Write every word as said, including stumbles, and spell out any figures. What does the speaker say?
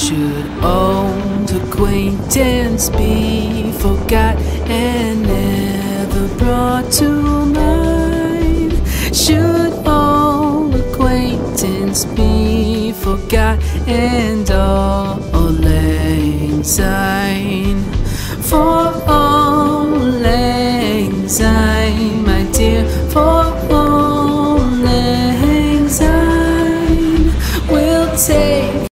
Should old acquaintance be forgot and never brought to mind? Should old acquaintance be forgot and all lang syne? For all lang syne, my dear, for all lang syne, we'll take